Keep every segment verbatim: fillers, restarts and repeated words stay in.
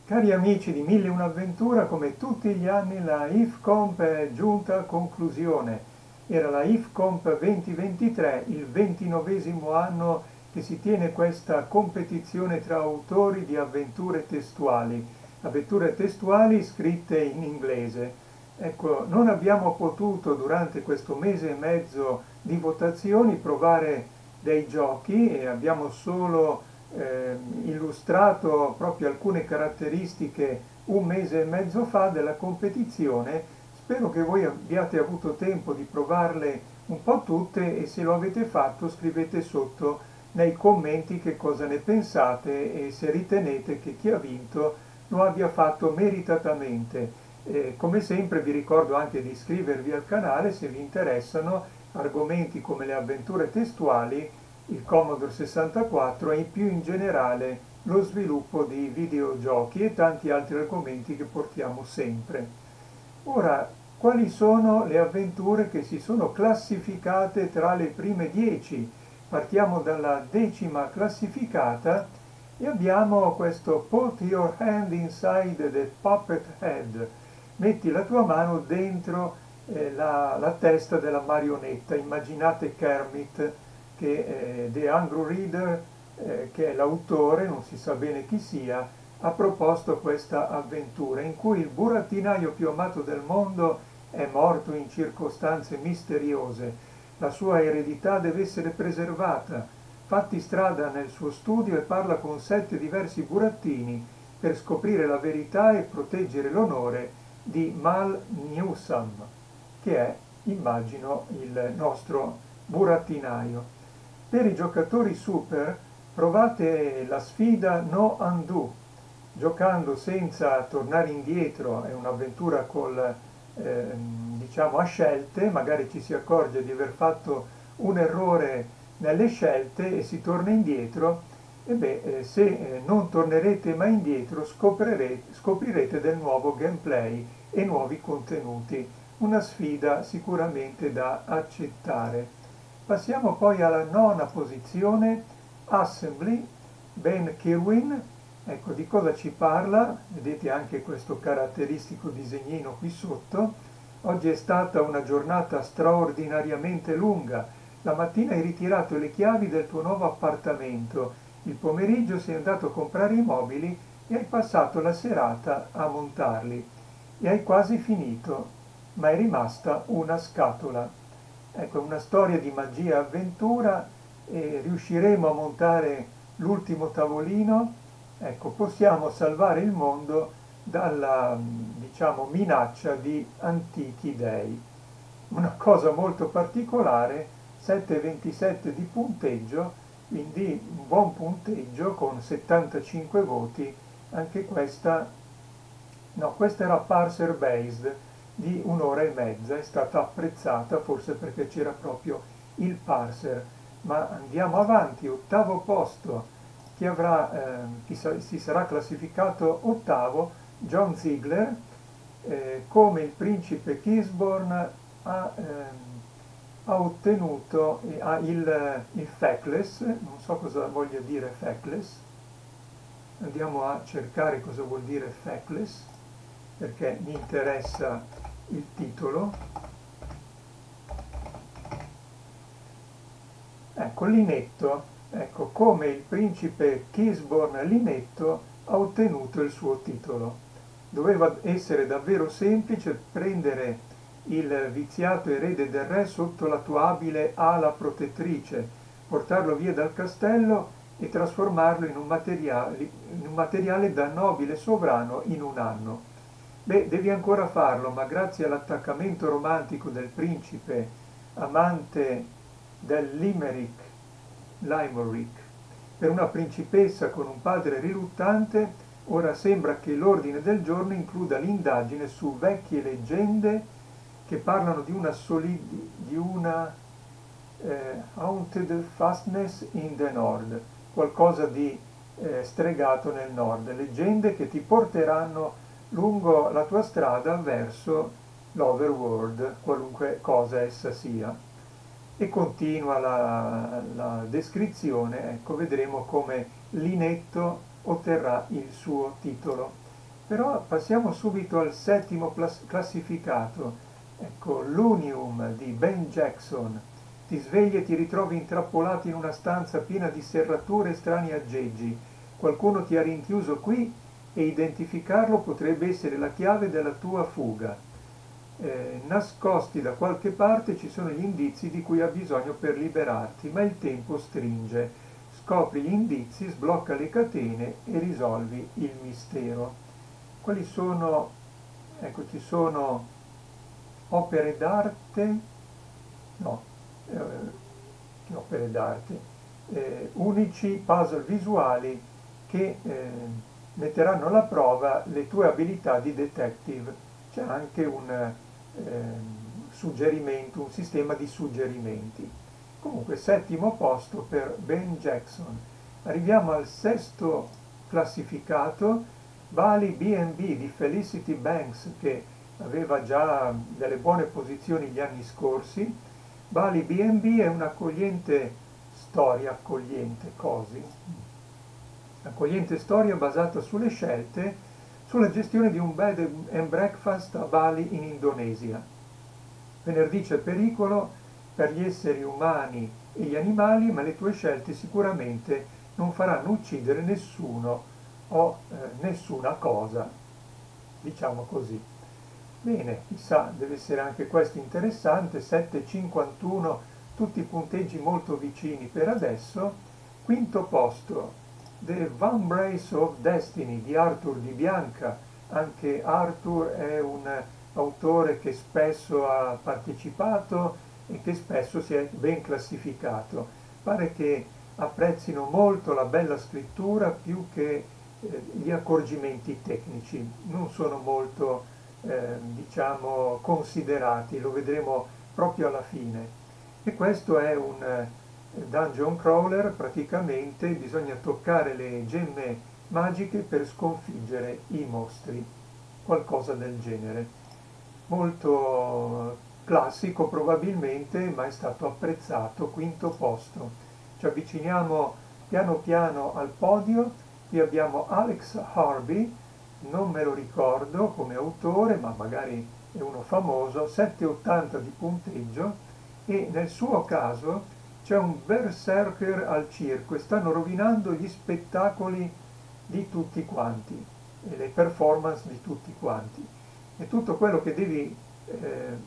Cari amici di Mille e un'avventura, come tutti gli anni la IFCOMP è giunta a conclusione. Era la IFCOMP duemilaventitré, il ventinovesimo anno che si tiene questa competizione tra autori di avventure testuali, avventure testuali scritte in inglese. Ecco, non abbiamo potuto durante questo mese e mezzo di votazioni provare dei giochi e abbiamo solo eh, illustrato proprio alcune caratteristiche un mese e mezzo fa della competizione. Spero che voi abbiate avuto tempo di provarle un po' tutte e se lo avete fatto scrivete sotto nei commenti che cosa ne pensate e se ritenete che chi ha vinto lo abbia fatto meritatamente. Eh, come sempre vi ricordo anche di iscrivervi al canale se vi interessano argomenti come le avventure testuali, il Commodore sessantaquattro e più in generale lo sviluppo di videogiochi e tanti altri argomenti che portiamo sempre. Ora, quali sono le avventure che si sono classificate tra le prime dieci? Partiamo dalla decima classificata e abbiamo questo Put your hand inside the puppet head. Metti la tua mano dentro eh, la, la testa della marionetta. Immaginate Kermit che eh, The Angry Reader, eh, che è l'autore, non si sa bene chi sia, ha proposto questa avventura in cui il burattinaio più amato del mondo è morto in circostanze misteriose. La sua eredità deve essere preservata. Fatti strada nel suo studio e parla con sette diversi burattini per scoprire la verità e proteggere l'onore di Mal Newsam, che è, immagino, il nostro burattinaio. Per i giocatori super provate la sfida No Undo, giocando senza tornare indietro, è un'avventura col, eh, diciamo a scelte, magari ci si accorge di aver fatto un errore nelle scelte e si torna indietro, e beh, eh, se eh, non tornerete mai indietro scoprirete, scoprirete del nuovo gameplay e nuovi contenuti, una sfida sicuramente da accettare. Passiamo poi alla nona posizione, Assembly, Ben Kirwin. Ecco di cosa ci parla, vedete anche questo caratteristico disegnino qui sotto. Oggi è stata una giornata straordinariamente lunga. La mattina hai ritirato le chiavi del tuo nuovo appartamento, il pomeriggio sei andato a comprare i mobili e hai passato la serata a montarli. E hai quasi finito, ma è rimasta una scatola. Ecco, una storia di magia e avventura, e riusciremo a montare l'ultimo tavolino. Ecco, possiamo salvare il mondo dalla, diciamo, minaccia di antichi dei. Una cosa molto particolare, sette virgola ventisette di punteggio, quindi un buon punteggio con settantacinque voti. Anche questa, no, questa era parser based, di un'ora e mezza, è stata apprezzata forse perché c'era proprio il parser. Ma andiamo avanti, ottavo posto, chi, avrà, eh, chi sa, si sarà classificato ottavo, John Ziegler, eh, come il principe Kisborn ha, eh, ha ottenuto eh, ha il, il Feckless, non so cosa voglia dire Feckless, andiamo a cercare cosa vuol dire Feckless, perché mi interessa il titolo. Ecco, Linetto, ecco, come il principe Kisborn Linetto ha ottenuto il suo titolo. Doveva essere davvero semplice prendere il viziato erede del re sotto la tua abile ala protettrice, portarlo via dal castello e trasformarlo in un materiale, in un materiale da nobile sovrano in un anno. Beh, devi ancora farlo, ma grazie all'attaccamento romantico del principe, amante del Limerick, Limerick, per una principessa con un padre riluttante, ora sembra che l'ordine del giorno includa l'indagine su vecchie leggende che parlano di una, solidi, di una eh, haunted fastness in the Nord, qualcosa di eh, stregato nel nord, leggende che ti porteranno lungo la tua strada verso l'overworld, qualunque cosa essa sia. E continua la, la descrizione, ecco, vedremo come Linetto otterrà il suo titolo. Però passiamo subito al settimo classificato. Ecco, l'Unium di Ben Jackson. Ti svegli e ti ritrovi intrappolato in una stanza piena di serrature e strani aggeggi. Qualcuno ti ha rinchiuso qui e identificarlo potrebbe essere la chiave della tua fuga. Eh, nascosti da qualche parte ci sono gli indizi di cui hai bisogno per liberarti, ma il tempo stringe. Scopri gli indizi, sblocca le catene e risolvi il mistero. Quali sono, ecco, ci sono opere d'arte, no, eh, che opere d'arte, eh, unici puzzle visuali che eh, metteranno alla prova le tue abilità di detective. C'è anche un eh, suggerimento, un sistema di suggerimenti. Comunque, settimo posto per Ben Jackson. Arriviamo al sesto classificato, Bali B and B di Felicity Banks, che aveva già delle buone posizioni gli anni scorsi. Bali B and B è un'accogliente storia, accogliente, cosi, accogliente storia basata sulle scelte, sulla gestione di un bed and breakfast a Bali in Indonesia. Venerdì c'è pericolo per gli esseri umani e gli animali, ma le tue scelte sicuramente non faranno uccidere nessuno o eh, nessuna cosa, diciamo così. Bene, chissà, deve essere anche questo interessante. Sette virgola cinquantuno, tutti punteggi molto vicini per adesso. Quinto posto, The Vambrace of Destiny di Arthur Di Bianca. Anche Arthur è un autore che spesso ha partecipato e che spesso si è ben classificato. Pare che apprezzino molto la bella scrittura più che eh, gli accorgimenti tecnici. Non sono molto, eh, diciamo, considerati, lo vedremo proprio alla fine. E questo è un eh, dungeon crawler, praticamente bisogna toccare le gemme magiche per sconfiggere i mostri, qualcosa del genere. Molto classico probabilmente, ma è stato apprezzato. Quinto posto. Ci avviciniamo piano piano al podio. Qui abbiamo Alex Harvey, non me lo ricordo come autore, ma magari è uno famoso, sette virgola ottanta di punteggio, e nel suo caso c'è un berserker al circo e stanno rovinando gli spettacoli di tutti quanti e le performance di tutti quanti. E tutto quello che devi, eh,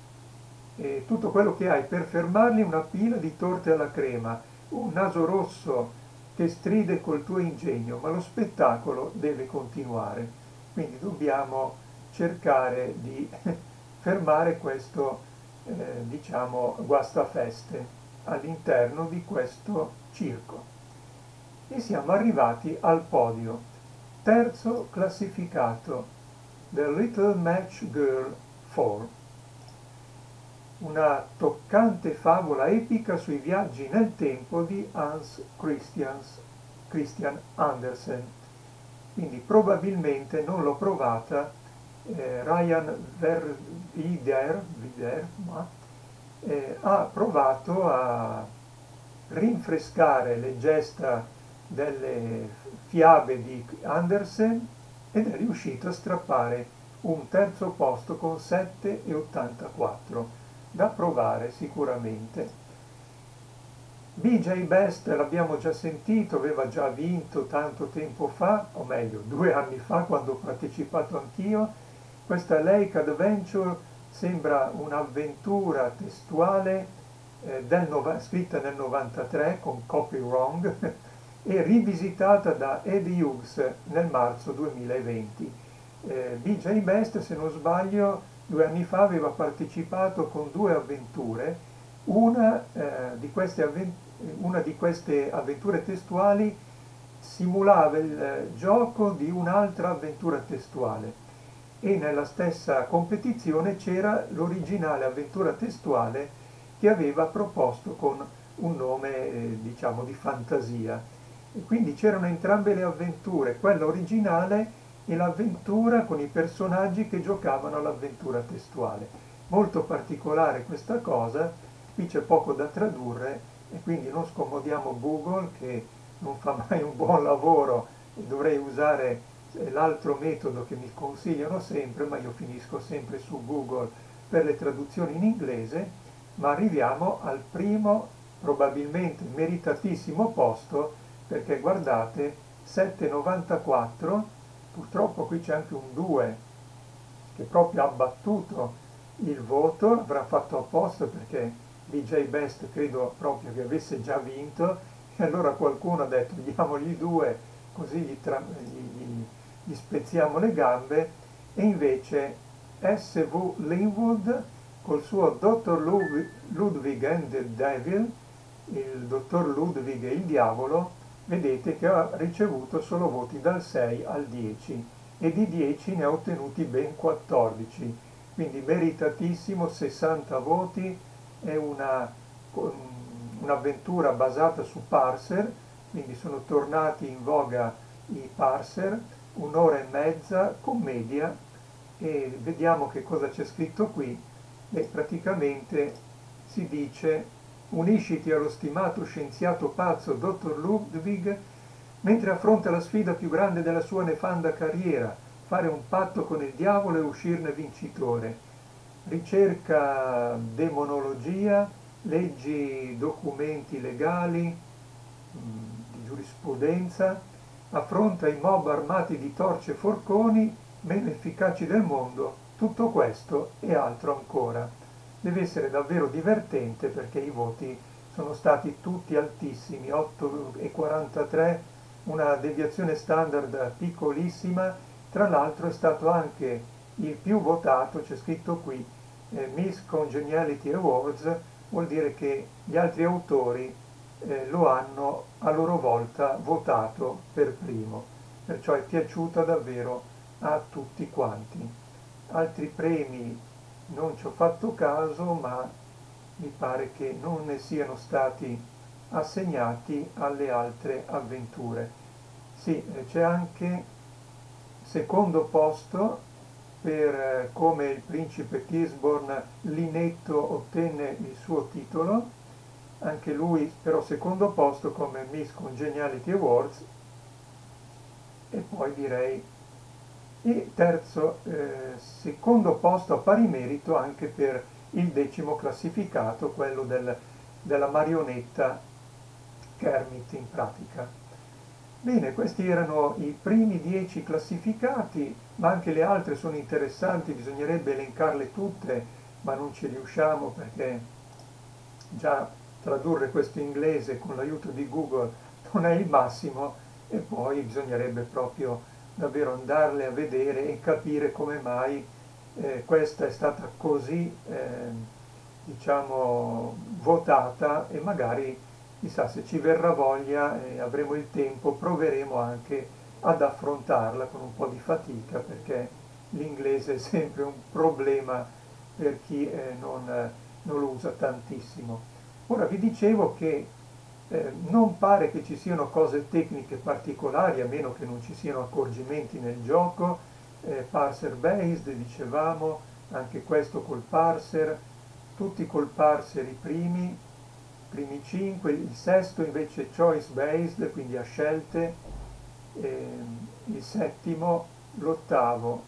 e tutto quello che hai per fermarli è una pila di torte alla crema, un naso rosso che stride col tuo ingegno, ma lo spettacolo deve continuare. Quindi dobbiamo cercare di fermare questo, eh, diciamo, guastafeste all'interno di questo circo. E siamo arrivati al podio. Terzo classificato, The Little Match Girl quattro. Una toccante favola epica sui viaggi nel tempo di Hans Christians, Christian Andersen. Quindi probabilmente non l'ho provata, eh, Ryan Verwider, Wider, ma, eh, ha provato a rinfrescare le gesta delle fiabe di Andersen ed è riuscito a strappare un terzo posto con sette virgola ottantaquattro. Da provare sicuramente. B J Best l'abbiamo già sentito, aveva già vinto tanto tempo fa, o meglio due anni fa quando ho partecipato anch'io. Questa Lake Adventure sembra un'avventura testuale eh, del nova, scritta nel novantatré con copy wrong e rivisitata da Eddie Hughes nel marzo duemilaventi. Eh, B J Best, se non sbaglio, due anni fa aveva partecipato con due avventure. Una, eh, di queste avventure, una di queste avventure testuali simulava il eh, gioco di un'altra avventura testuale e nella stessa competizione c'era l'originale avventura testuale che aveva proposto con un nome eh, diciamo di fantasia, e quindi c'erano entrambe le avventure, quella originale e l'avventura con i personaggi che giocavano all'avventura testuale. Molto particolare questa cosa, qui c'è poco da tradurre e quindi non scomodiamo Google che non fa mai un buon lavoro e dovrei usare è l'altro metodo che mi consigliano sempre, ma io finisco sempre su Google per le traduzioni in inglese, ma arriviamo al primo, probabilmente meritatissimo posto, perché guardate, sette virgola novantaquattro, purtroppo qui c'è anche un due che proprio ha battuto il voto, avrà fatto apposta perché D J Best credo proprio che avesse già vinto, e allora qualcuno ha detto diamogli due così gli, tra- gli- gli- gli spezziamo le gambe, e invece S V Linwood col suo dottor Ludwig, Ludwig and the Devil, il dottor Ludwig e il diavolo, vedete che ha ricevuto solo voti dal sei al dieci, e di dieci ne ha ottenuti ben quattordici, quindi meritatissimo, sessanta voti, è una, un'avventura basata su parser, quindi sono tornati in voga i parser, un'ora e mezza, commedia, e vediamo che cosa c'è scritto qui. E praticamente si dice: unisciti allo stimato scienziato pazzo dottor Ludwig mentre affronta la sfida più grande della sua nefanda carriera, fare un patto con il diavolo e uscirne vincitore. Ricerca demonologia, leggi documenti legali, mh, di giurisprudenza, affronta i mob armati di torce e forconi meno efficaci del mondo, tutto questo e altro ancora. Deve essere davvero divertente perché i voti sono stati tutti altissimi, otto virgola quarantatré, una deviazione standard piccolissima, tra l'altro è stato anche il più votato, c'è scritto qui, eh, Miss Congeniality Awards, vuol dire che gli altri autori eh, lo hanno a loro volta votato per primo, perciò è piaciuta davvero a tutti quanti. Altri premi non ci ho fatto caso, ma mi pare che non ne siano stati assegnati alle altre avventure. Sì, eh, c'è anche secondo posto per eh, come il principe Kisborn Linetto ottenne il suo titolo, anche lui però secondo posto come Miss Congeniality Awards, e poi direi e terzo, eh, secondo posto a pari merito anche per il decimo classificato, quello del, della marionetta Kermit in pratica. Bene, questi erano i primi dieci classificati, ma anche le altre sono interessanti, bisognerebbe elencarle tutte, ma non ci riusciamo perché già tradurre questo inglese con l'aiuto di Google non è il massimo, e poi bisognerebbe proprio davvero andarle a vedere e capire come mai eh, questa è stata così, eh, diciamo, votata, e magari chissà se ci verrà voglia e avremo il tempo, proveremo anche ad affrontarla con un po' di fatica, perché l'inglese è sempre un problema per chi eh, non, eh, non lo usa tantissimo. Ora vi dicevo che eh, non pare che ci siano cose tecniche particolari, a meno che non ci siano accorgimenti nel gioco, eh, parser based, dicevamo, anche questo col parser, tutti col parser i primi, primi cinque, il sesto invece choice based, quindi a scelte, eh, il settimo, l'ottavo,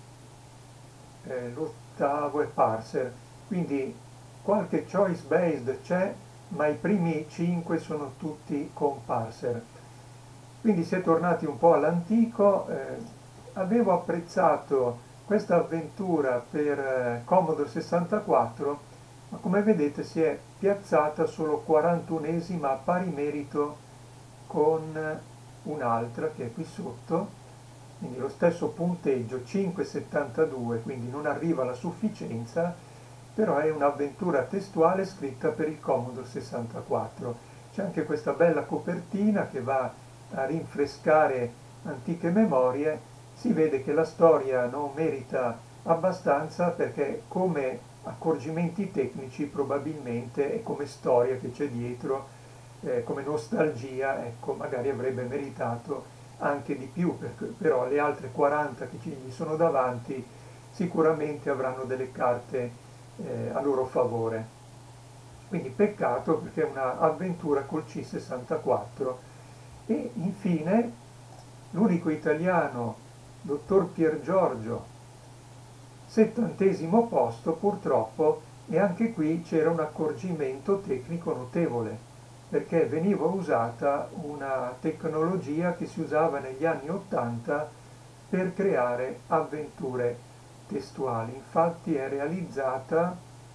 eh, l'ottavo è parser, quindi qualche choice based c'è, ma i primi cinque sono tutti con parser. Quindi si è tornati un po' all'antico. Eh, avevo apprezzato questa avventura per eh, Commodore sessantaquattro, ma come vedete si è piazzata solo quarantunesima a pari merito con un'altra che è qui sotto, quindi lo stesso punteggio, cinque virgola settantadue, quindi non arriva alla sufficienza, però è un'avventura testuale scritta per il Commodore sessantaquattro. C'è anche questa bella copertina che va a rinfrescare antiche memorie. Si vede che la storia non merita abbastanza perché come accorgimenti tecnici probabilmente e come storia che c'è dietro, eh, come nostalgia, ecco, magari avrebbe meritato anche di più, perché, però le altre quaranta che ci gli sono davanti sicuramente avranno delle carte eh, a loro favore. Quindi peccato perché è un'avventura col C sessantaquattro. E infine l'unico italiano dottor Pier Giorgio, settantesimo posto purtroppo, e anche qui c'era un accorgimento tecnico notevole, perché veniva usata una tecnologia che si usava negli anni ottanta per creare avventure testuali. Infatti è realizzata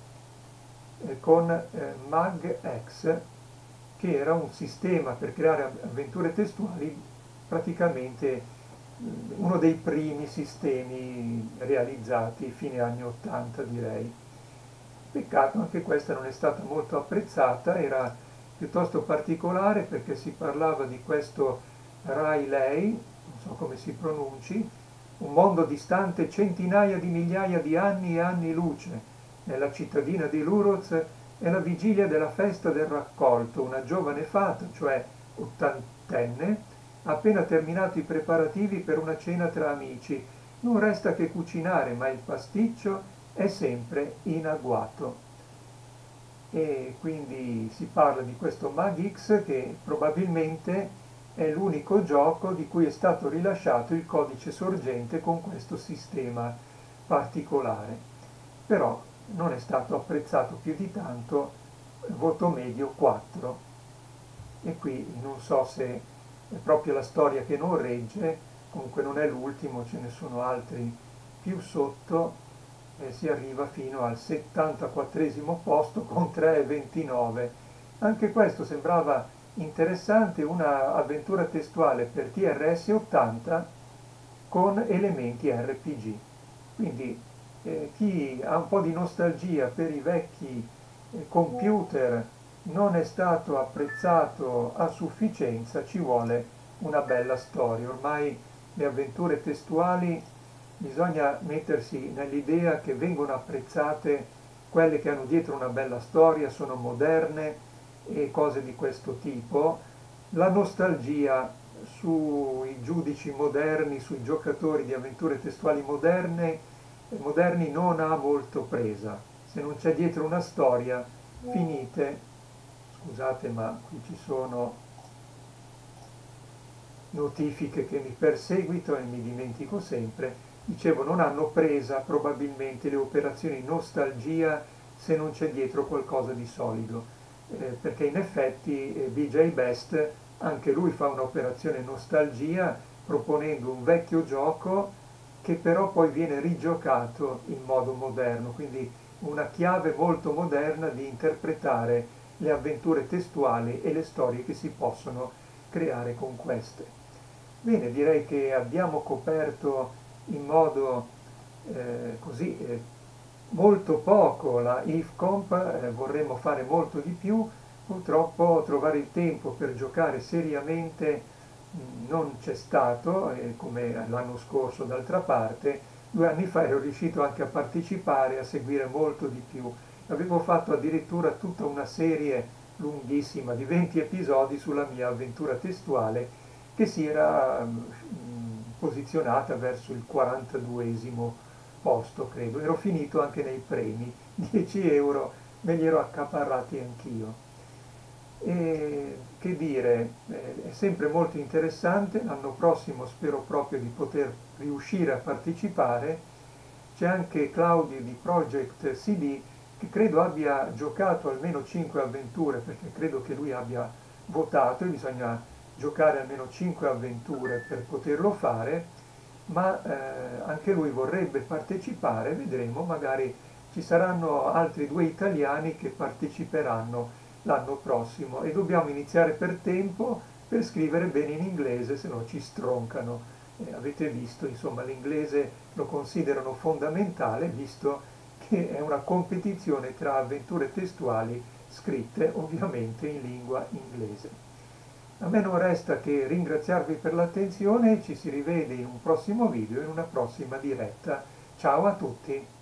eh, con eh, MagX, che era un sistema per creare avventure testuali, praticamente uno dei primi sistemi realizzati fine anni ottanta, direi. Peccato, anche questa non è stata molto apprezzata, era piuttosto particolare perché si parlava di questo Rayleigh, non so come si pronunci, un mondo distante centinaia di migliaia di anni e anni luce. Nella cittadina di Luroz è la vigilia della festa del raccolto. Una giovane fata, cioè ottantenne, ha appena terminato i preparativi per una cena tra amici. Non resta che cucinare, ma il pasticcio è sempre in agguato. E quindi si parla di questo MagX, che probabilmente è l'unico gioco di cui è stato rilasciato il codice sorgente con questo sistema particolare. Però non è stato apprezzato più di tanto, voto medio quattro. E qui non so se è proprio la storia che non regge, comunque non è l'ultimo, ce ne sono altri più sotto, e si arriva fino al settantaquattresimo posto con tre virgola ventinove. Anche questo sembrava interessante, una avventura testuale per T R S ottanta con elementi R P G. Quindi eh, chi ha un po' di nostalgia per i vecchi eh, computer non è stato apprezzato a sufficienza, ci vuole una bella storia. Ormai le avventure testuali bisogna mettersi nell'idea che vengono apprezzate quelle che hanno dietro una bella storia, sono moderne e cose di questo tipo. La nostalgia sui giudici moderni, sui giocatori di avventure testuali moderne, moderni non ha molto presa. Se non c'è dietro una storia, finite. Scusate, ma qui ci sono notifiche che mi perseguitano e mi dimentico sempre. Dicevo, non hanno presa probabilmente le operazioni nostalgia se non c'è dietro qualcosa di solido, eh, perché in effetti eh, B J Best anche lui fa un'operazione nostalgia proponendo un vecchio gioco che però poi viene rigiocato in modo moderno, quindi una chiave molto moderna di interpretare le avventure testuali e le storie che si possono creare con queste. Bene, direi che abbiamo coperto in modo eh, così eh, molto poco la I F Comp, eh, vorremmo fare molto di più, purtroppo trovare il tempo per giocare seriamente mh, non c'è stato, eh, come l'anno scorso d'altra parte. Due anni fa ero riuscito anche a partecipare, a seguire molto di più. Avevo fatto addirittura tutta una serie lunghissima di venti episodi sulla mia avventura testuale che si era mh, posizionata verso il quarantaduesimo posto, credo. Ero finito anche nei premi, dieci euro me li ero accaparrati anch'io. E che dire, è sempre molto interessante, l'anno prossimo spero proprio di poter riuscire a partecipare. C'è anche Claudio di Project C D che credo abbia giocato almeno cinque avventure, perché credo che lui abbia votato e bisogna giocare almeno cinque avventure per poterlo fare, ma eh, anche lui vorrebbe partecipare, vedremo, magari ci saranno altri due italiani che parteciperanno l'anno prossimo e dobbiamo iniziare per tempo per scrivere bene in inglese, se no ci stroncano. Eh, avete visto, insomma, l'inglese lo considerano fondamentale, visto che è una competizione tra avventure testuali scritte ovviamente in lingua inglese. A me non resta che ringraziarvi per l'attenzione e ci si rivede in un prossimo video, in una prossima diretta. Ciao a tutti!